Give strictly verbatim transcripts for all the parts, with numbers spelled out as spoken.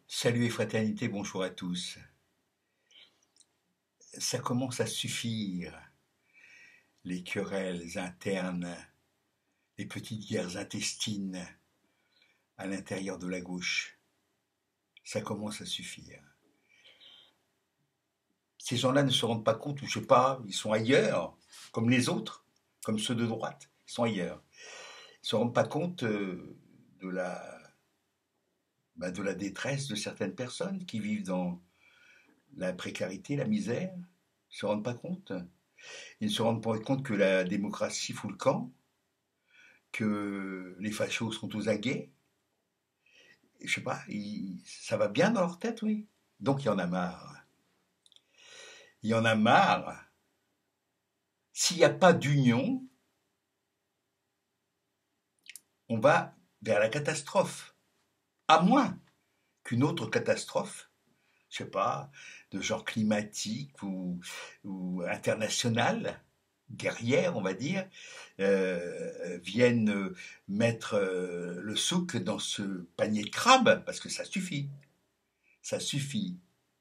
Salut et fraternité, bonjour à tous. Ça commence à suffire, les querelles internes, les petites guerres intestines à l'intérieur de la gauche. Ça commence à suffire. Ces gens-là ne se rendent pas compte, ou je sais pas, ils sont ailleurs, comme les autres, comme ceux de droite, ils sont ailleurs. Ils ne se rendent pas compte euh, de la, bah, de la détresse de certaines personnes qui vivent dans la précarité, la misère. Ils ne se rendent pas compte. Ils ne se rendent pas compte que la démocratie fout le camp, que les fachos sont aux aguets. Je sais pas, ils- ça va bien dans leur tête, oui. Donc il y en a marre. Il y en a marre. S'il n'y a pas d'union, on va vers la catastrophe. À moins qu'une autre catastrophe, je sais pas, de genre climatique ou, ou internationale, guerrière, on va dire, euh, vienne euh, mettre euh, le souk dans ce panier de crabes, parce que ça suffit. Ça suffit.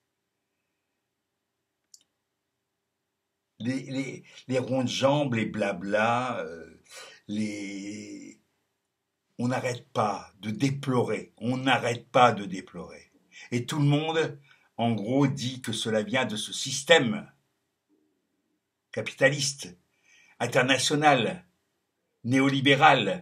Les, les, les ronds de jambes, les blabla, euh, les... on n'arrête pas de déplorer. On n'arrête pas de déplorer. Et tout le monde, en gros, dit que cela vient de ce système capitaliste, international, néolibéral,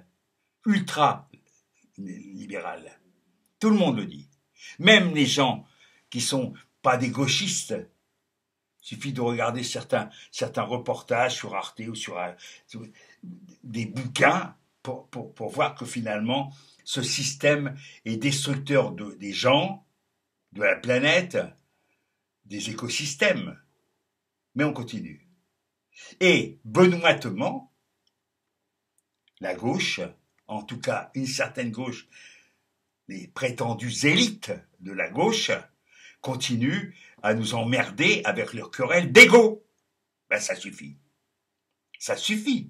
ultra-libéral. Tout le monde le dit. Même les gens qui sont pas des gauchistes. Il suffit de regarder certains, certains reportages sur Arte ou sur, sur des bouquins pour, pour, pour, voir que finalement, ce système est destructeur de, des gens, de la planète, des écosystèmes. Mais on continue. Et benoîtement, la gauche, en tout cas une certaine gauche, les prétendues élites de la gauche, continuent à nous emmerder avec leurs querelles d'ego. Ben ça suffit. Ça suffit.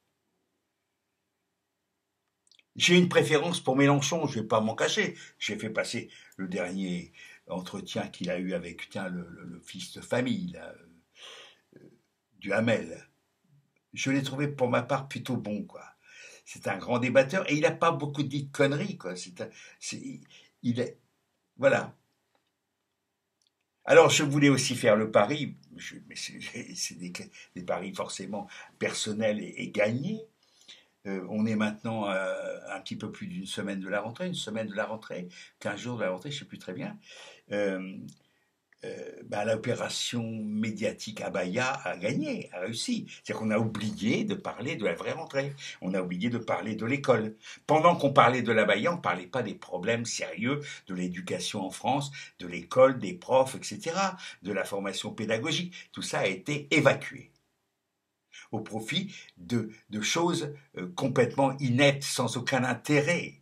J'ai une préférence pour Mélenchon, je ne vais pas m'en cacher. J'ai fait passer le dernier entretien qu'il a eu avec tiens, le, le, le fils de famille là, euh, du Hamel. Je l'ai trouvé pour ma part plutôt bon, quoi. C'est un grand débatteur et il n'a pas beaucoup dit de conneries, quoi. C'est, c'est, il est, voilà. Alors je voulais aussi faire le pari, je, mais c'est, c'est des, des paris forcément personnels et, et gagnés. Euh, on est maintenant euh, un petit peu plus d'une semaine de la rentrée, une semaine de la rentrée, quinze jours de la rentrée, je ne sais plus très bien. Euh, euh, bah, l'opération médiatique Abaya a gagné, a réussi. C'est-à-dire qu'on a oublié de parler de la vraie rentrée. On a oublié de parler de l'école. Pendant qu'on parlait de l'Abaya, on ne parlait pas des problèmes sérieux de l'éducation en France, de l'école, des profs, et cetera, de la formation pédagogique. Tout ça a été évacué au profit de, de choses euh, complètement ineptes, sans aucun intérêt.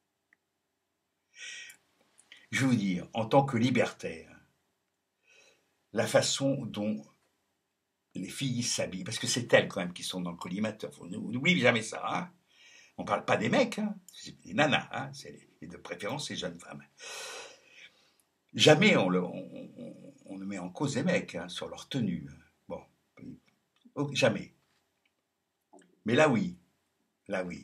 Je vais vous dire, en tant que libertaire, la façon dont les filles s'habillent, parce que c'est elles quand même qui sont dans le collimateur, on n'oublie jamais ça, hein. On ne parle pas des mecs, hein. C'est des nanas, hein. C'est les, et de préférence les jeunes femmes. Jamais on, le, on, on, on ne met en cause les mecs hein, sur leur tenue. Bon, jamais. Mais là oui, là oui.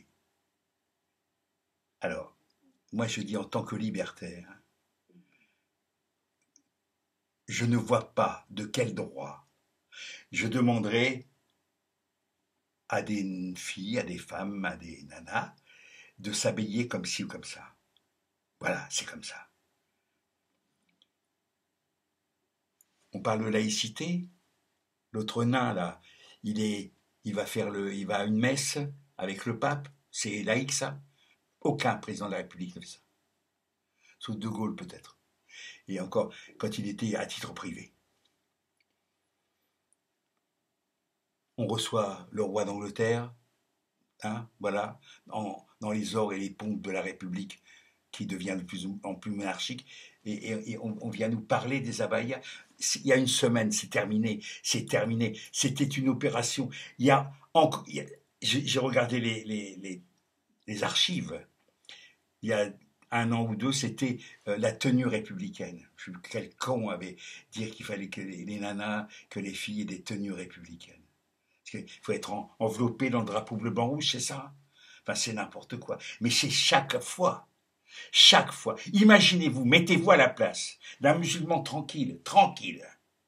Alors, moi je dis en tant que libertaire, je ne vois pas de quel droit je demanderai à des filles, à des femmes, à des nanas, de s'habiller comme ci ou comme ça. Voilà, c'est comme ça. On parle de laïcité. L'autre nain, là, il est, il va faire le, il va à une messe avec le pape. C'est laïque, ça? Aucun président de la République ne fait ça. Sauf De Gaulle, peut-être. Et encore, quand il était à titre privé. On reçoit le roi d'Angleterre, hein, voilà, en, dans les ors et les pompes de la République, qui devient de plus en plus monarchique, et, et, et on, on, vient nous parler des abayas. Il y a une semaine, c'est terminé, c'est terminé. C'était une opération. Il y a, j'ai regardé les, les, les, les archives. Il y a un an ou deux, c'était euh, la tenue républicaine. Je sais plus quel con avait dit qu'il fallait que les, les nanas, que les filles aient des tenues républicaines. Parce qu'il faut être en, enveloppé dans le drapeau bleu, blanc, rouge, c'est ça? Enfin, c'est n'importe quoi. Mais c'est chaque fois. Chaque fois. Imaginez-vous, mettez-vous à la place d'un musulman tranquille, tranquille,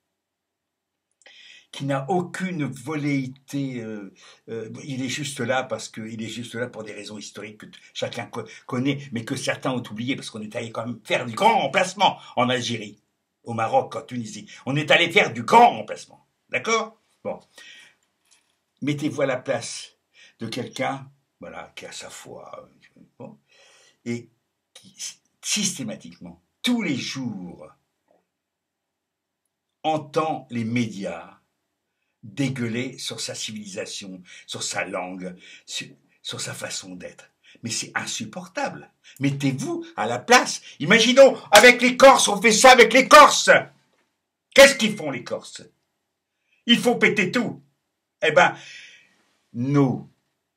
qui n'a aucune velléité, euh, euh, il est juste là parce qu'il est juste là pour des raisons historiques que chacun co connaît, mais que certains ont oublié, parce qu'on est allé quand même faire du grand remplacement en Algérie, au Maroc, en Tunisie. On est allé faire du grand remplacement. D'accord? Bon. Mettez-vous à la place de quelqu'un, voilà, qui a sa foi, bon, et qui, systématiquement, tous les jours, entend les médias dégueuler sur sa civilisation, sur sa langue, sur, sur sa façon d'être. Mais c'est insupportable. Mettez-vous à la place. Imaginons, avec les Corses, on fait ça avec les Corses. Qu'est-ce qu'ils font, les Corses? Ils font péter tout. Eh ben, nos,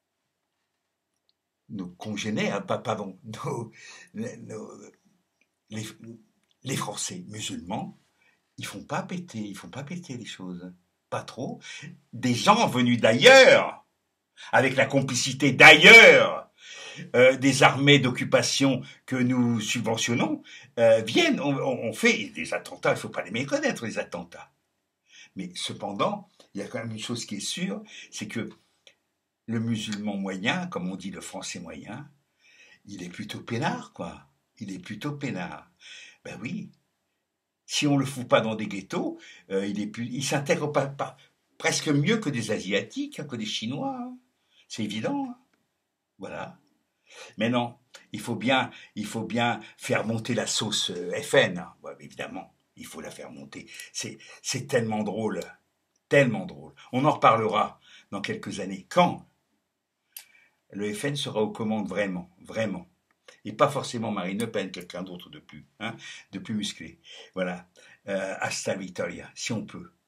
nos congénères, pas, pardon, nos, nos, les, les Français musulmans, ils font pas péter, ils font pas péter les choses. Pas trop. Des gens venus d'ailleurs, avec la complicité d'ailleurs, euh, des armées d'occupation que nous subventionnons, euh, viennent, on, on fait des attentats, il ne faut pas les méconnaître, les attentats. Mais cependant, il y a quand même une chose qui est sûre, c'est que le musulman moyen, comme on dit le français moyen, il est plutôt peinard, quoi. Il est plutôt peinard. Ben oui. Si on ne le fout pas dans des ghettos, euh, il, est plus, il s'intègre pas, pas, presque mieux que des Asiatiques, hein, que des Chinois. Hein. C'est évident. Hein. Voilà. Mais non, il faut bien, il faut bien faire monter la sauce euh, F N. Hein. Ouais, évidemment, il faut la faire monter. C'est, c'est tellement drôle. Tellement drôle. On en reparlera dans quelques années. Quand le F N sera aux commandes vraiment, vraiment. Et pas forcément Marine Le Pen, quelqu'un d'autre de plus, hein, de plus musclé. Voilà. Euh, hasta Victoria, si on peut.